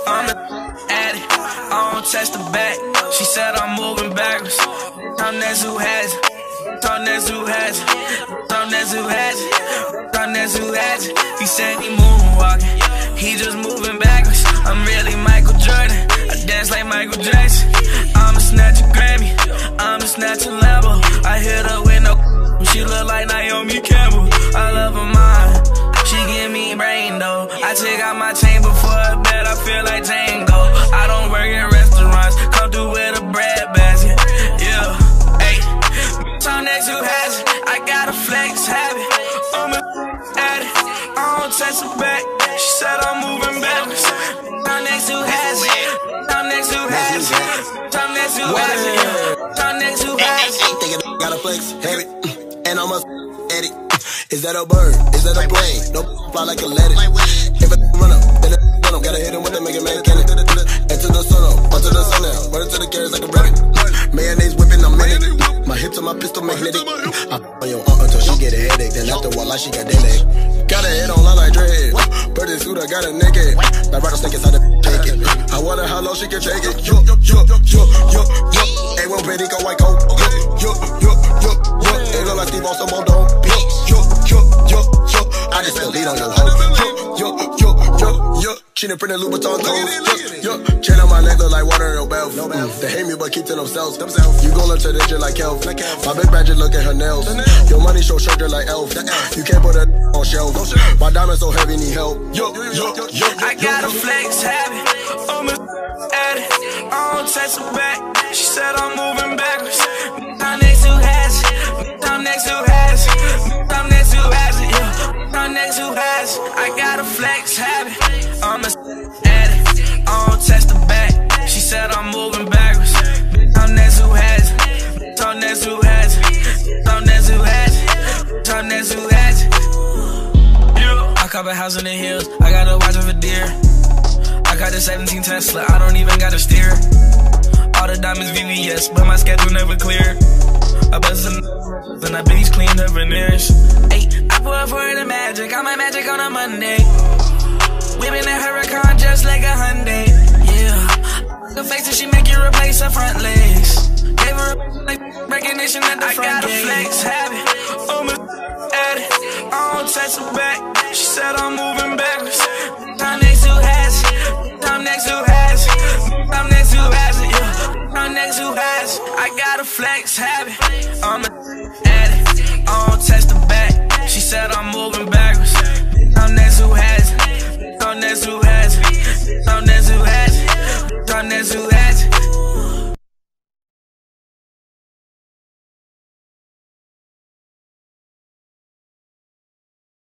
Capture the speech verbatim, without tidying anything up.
I'm an addict, I don't test the back. She said I'm moving backwards. I'm Nessly who has it. I'm Nessly who has it. I'm Nessly who has it. I'm Nessly who has it. He said he moonwalking, he just moving backwards. I'm really Michael Jordan, I dance like Michael Jackson. I'ma snatch a Grammy, I'ma snatch a Lambo. I hit her with no, she look like Naomi Campbell. I love her mind, she give me brain though. I take out my chain before a bed, I feel like Django. I don't work in restaurants, come through with a bread basket. Yeah, hey, I'm Nessly who has it. I got a flex habit, I'm a addict, I don't touch her back. She said I'm moving backwards. I'm Nessly who has it. I'm Nessly who has it. I'm Nessly who has it. I'm Nessly who has it. Thinking I got a flex habit, and I'm a addict. Is that a bird? Is that a plane? No, fly like a let it. If I run up, then I run up. Gotta hit him with the mega man cannon. Into the sun up, onto the sun now. Run into the carrots like a rabbit. Mayonnaise whipping, I'm in it. My hips and my pistol magnetic. I on your aunt until she get a headache. Then after a while, like she got dead leg. Got a head on line like dread. Birdie suit, I got a naked. That rattlesnake inside the take it. I wonder how long she can take it. Yo, yo, yo, yo, yo, yo. A one pretty go white coat. Yo, yo, yo, yo. It look like Steve on some more dome. Yo, yo, yo, yo. I just still lead on your hoe. Yo, yo, yo, yo. She done printed Louboutin toes. Yo, yo. Chain on my neck look like water in your mouth. They hate me but keep to themselves. You gon' learn to the just like Elf. My big badger look at her nails. Your money show shirt just like Elf. You can't put that on shelf. My diamond so heavy, need help. Yo, yo, yo. I got a flex habit, I'm a addict, I don't touch her back. She said I'm moving backwards. I'm Nessly who has it. I'm Nessly who has it. I'm Nessly who has it. Yeah, I'm Nessly who has it. I got a flex habit, I'm a addict, I don't touch the back. She said I'm moving backwards. I'm Nessly who has it. I'm Nessly who has it. I'm Nessly who has it. I'm Nessly who has it. I cop a house in the hills, I got a watch of a deer. I got a seventeen Tesla, I don't even got to steer. All the diamonds V V S, but my schedule never clear. I bust some then I bleach clean the veneers. Ay, I put up for the magic, got my magic on a Monday. Whipping a Huracan just like a Hyundai. Yeah, the face that she make you replace her front legs. Gave her a like recognition at the I front got gate. A flex habit, I'm a addict, I don't touch her back. She said I'm moving backwards. I'm Nessly who has it. I'm Nessly who has it. I'm Nessly who has it. Yeah, I'm Nessly who has it. I got a flex habit, I'm a addict, I don't touch the back. She said I'm moving backwards. I'm Nessly who has it.